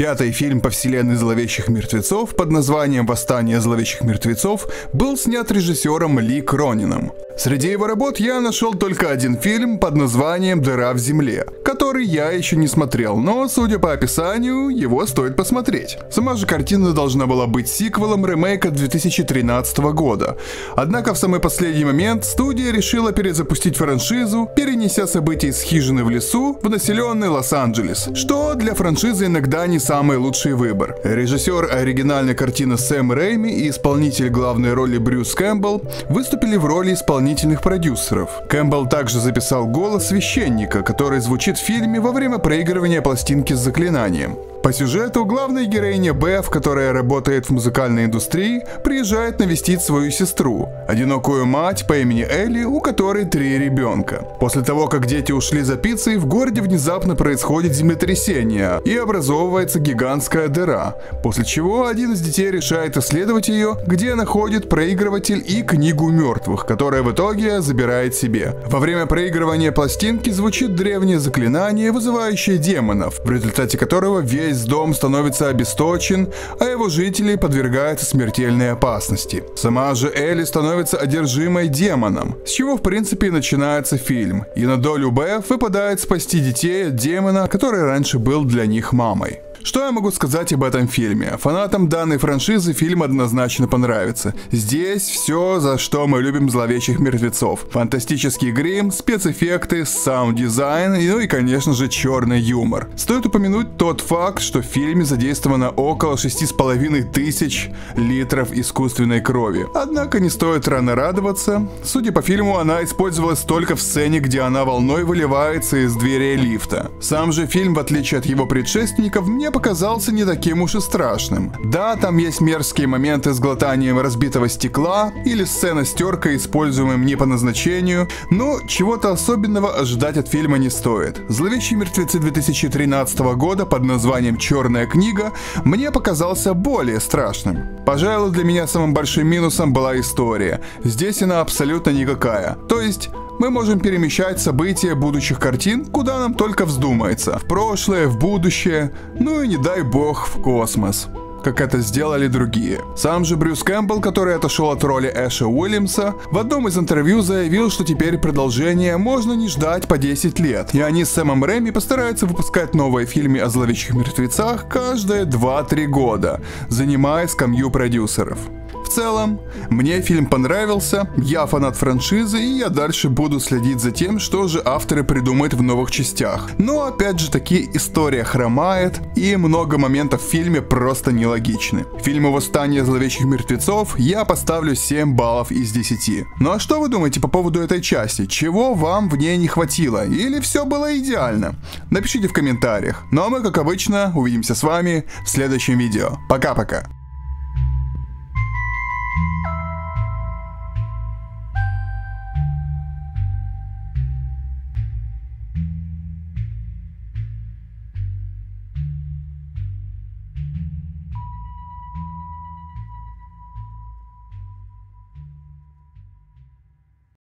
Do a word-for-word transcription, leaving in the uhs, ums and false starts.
Пятый фильм по вселенной зловещих мертвецов под названием «Восстание зловещих мертвецов» был снят режиссером Ли Кронином. Среди его работ я нашел только один фильм под названием «Дыра в земле», который я еще не смотрел, но, судя по описанию, его стоит посмотреть. Сама же картина должна была быть сиквелом ремейка две тысячи тринадцатого года. Однако в самый последний момент студия решила перезапустить франшизу, перенеся события из хижины в лесу в населенный Лос-Анджелес, что для франшизы иногда не самый лучший выбор. Режиссер оригинальной картины Сэм Рэйми и исполнитель главной роли Брюс Кэмпбелл выступили в роли исполнителей продюсеров. Кэмпбелл также записал голос священника, который звучит в фильме во время проигрывания пластинки с заклинанием. По сюжету главная героиня Беф, которая работает в музыкальной индустрии, приезжает навестить свою сестру, одинокую мать по имени Элли, у которой три ребенка. После того, как дети ушли за пиццей, в городе внезапно происходит землетрясение и образовывается гигантская дыра, после чего один из детей решает исследовать ее, где находит проигрыватель и книгу мертвых, которая в итоге забирает себе. Во время проигрывания пластинки звучит древнее заклинание, вызывающее демонов, в результате которого весь дом становится обесточен, а его жители подвергаются смертельной опасности. Сама же Элли становится одержимой демоном, с чего в принципе и начинается фильм, и на долю Беф выпадает спасти детей от демона, который раньше был для них мамой. Что я могу сказать об этом фильме? Фанатам данной франшизы фильм однозначно понравится. Здесь все, за что мы любим зловещих мертвецов. Фантастический грим, спецэффекты, саунд-дизайн, ну и, конечно же, черный юмор. Стоит упомянуть тот факт, что в фильме задействовано около шести с половиной тысяч литров искусственной крови. Однако не стоит рано радоваться. Судя по фильму, она использовалась только в сцене, где она волной выливается из дверей лифта. Сам же фильм, в отличие от его предшественников, мне показался не таким уж и страшным. Да, там есть мерзкие моменты с глотанием разбитого стекла или сцена с теркой, используемым не по назначению, но чего-то особенного ожидать от фильма не стоит. «Зловещие мертвецы» две тысячи тринадцатого года под названием «Черная книга» мне показался более страшным. Пожалуй, для меня самым большим минусом была история. Здесь она абсолютно никакая. То есть мы можем перемещать события будущих картин, куда нам только вздумается. В прошлое, в будущее, ну и не дай бог в космос, как это сделали другие. Сам же Брюс Кэмпбелл, который отошел от роли Эша Уильямса, в одном из интервью заявил, что теперь продолжение можно не ждать по десять лет, и они с Сэмом Рэйми постараются выпускать новые фильмы о зловещих мертвецах каждые два-три года, занимая скамью продюсеров. В целом, мне фильм понравился, я фанат франшизы, и я дальше буду следить за тем, что же авторы придумают в новых частях. Но опять же таки история хромает, и много моментов в фильме просто нелогичны. Фильму «Восстание зловещих мертвецов» я поставлю семь баллов из десяти. Ну а что вы думаете по поводу этой части? Чего вам в ней не хватило? Или все было идеально? Напишите в комментариях. Ну а мы, как обычно, увидимся с вами в следующем видео. Пока-пока.